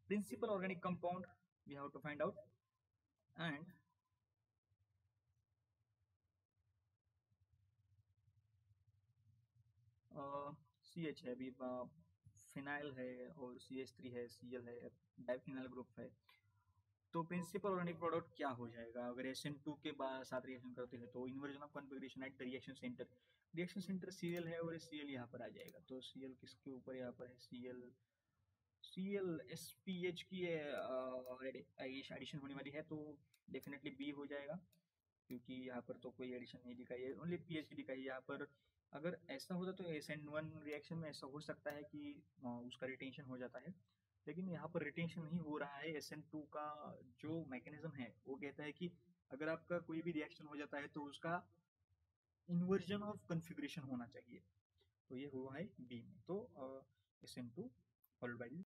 principal organic compound we have to find out, and CH है, अभी phenyl है और CH3 है, Cl है, डाइफिनाइल ग्रुप है। तो प्रिंसिपल ऑर्गेनिक प्रोडक्ट क्या हो जाएगा अगर SN2 के बाद साथ रिएक्शन करते हैं? तो inversion of configuration at the reaction centre Cl है और Cl यहाँ पर आ जाएगा। तो Cl किसके ऊपर यहाँ पर है? Cl SPH की एडिशन होने वाली है, तो डेफिनेटली बी हो जाएगा, क्योंकि यहाँ पर तो कोई एडिशन नहीं दिखाई है, ओनली पीएच दिखाई है यहाँ पर। अगर ऐसा होता तो SN1 रिएक्शन में ऐसा हो सकता है कि उसका रिटेंशन हो जाता है, लेकिन यहाँ पर रिटेंशन नहीं हो रहा है। SN2 का जो मैकेनिज्म है वो कहता है कि अगर आपका कोई भी रिएक्शन हो जाता है तो उसका इन्वर्जन ऑफ कन्फिग्रेशन होना चाहिए। तो ये हुआ है बी में, तो SN2 फॉलोड बाई